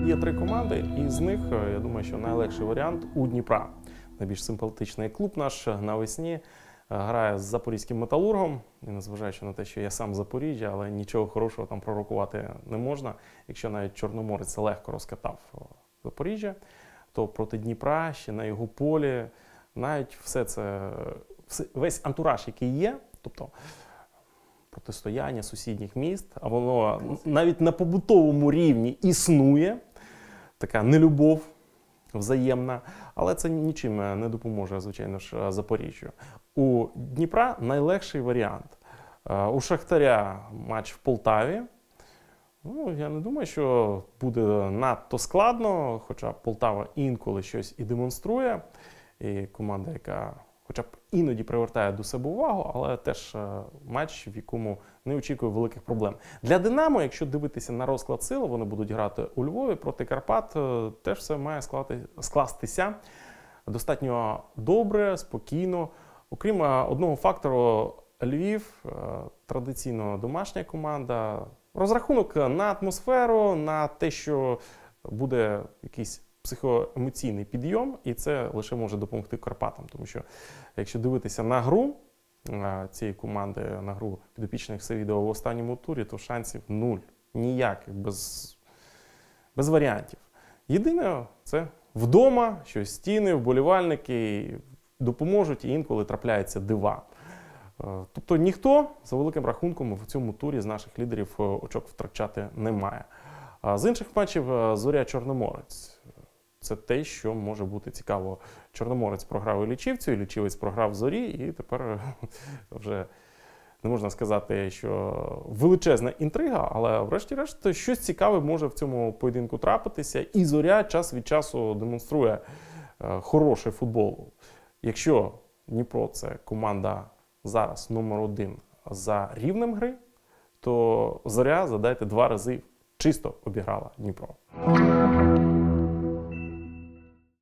є 3 команди, і з них, я думаю, що найлегший варіант у Дніпра. Найбільш симпатичний клуб наш навесні грає з запорізьким Металургом. І незважаючи на те, що я сам з Запоріжжя, але нічого хорошого там пророкувати не можна. Якщо навіть Чорноморець легко розкатав Запоріжжя, то проти Дніпра, ще на його полі, навіть все це, весь антураж, який є, тобто протистояння сусідніх міст, а воно навіть на побутовому рівні існує, така нелюбов взаємна, але це нічим не допоможе, звичайно ж, Запоріжжю. У Дніпра найлегший варіант. У Шахтаря матч в Полтаві. Ну, я не думаю, що буде надто складно, хоча Полтава інколи щось і демонструє. І команда, яка хоча б іноді привертає до себе увагу, але теж матч, в якому не очікує великих проблем. Для «Динамо», якщо дивитися на розклад сил, вони будуть грати у Львові проти Карпат, теж все має скластися достатньо добре, спокійно. Окрім одного фактору, Львів – традиційно домашня команда. Розрахунок на атмосферу, на те, що буде якийсь психоемоційний підйом, і це лише може допомогти Карпатам. Тому що, якщо дивитися на гру цієї команди, на гру підопічних Севідова в останньому турі, то шансів нуль. Ніяких, без варіантів. Єдине, це вдома, що стіни, вболівальники допоможуть, і інколи трапляються дива. Тобто ніхто, за великим рахунком, в цьому турі з наших лідерів очок втрачати не має. А з інших матчів Зоря-Чорноморець. Це те, що може бути цікаво. Чорноморець програв Іллічівцю, Іллічівець програв Зорі, і тепер вже не можна сказати, що величезна інтрига, але врешті-решт щось цікаве може в цьому поєдинку трапитися. І Зоря час від часу демонструє хороший футбол. Якщо Дніпро – це команда зараз номер 1 за рівнем гри, то Зоря, задайте, 2 рази чисто обіграла Дніпро.